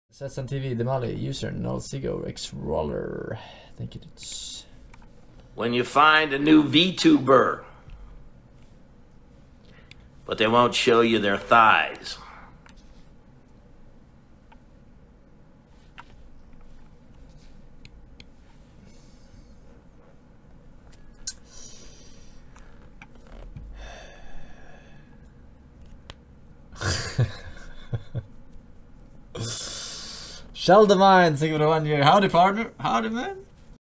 Sets on TV, Demali, user, no Sigo, X Roller. Thank you. When you find a new VTuber, but they won't show you their thighs. Shell the Mine, thank you for the 1 year. Howdy, partner. Howdy, man.